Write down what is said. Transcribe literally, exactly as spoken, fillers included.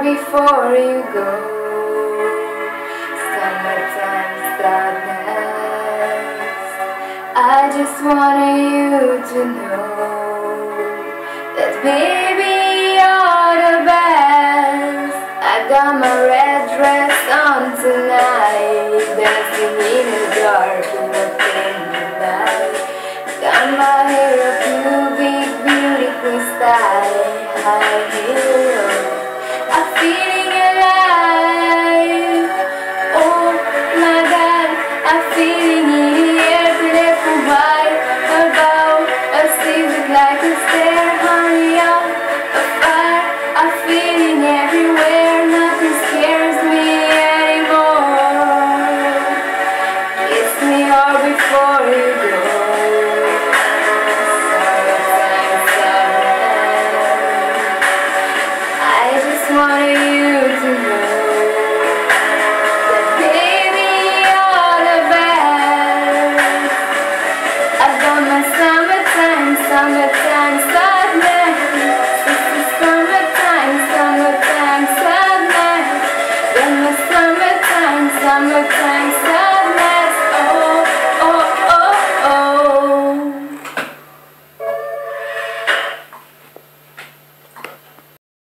before you go. Summertime sadness, I just wanted you to know that baby you're the best. I got my red dress on tonight, dancing in the dark in the thin light. Got my hair up to big beauty queen style, high heel. I feel it.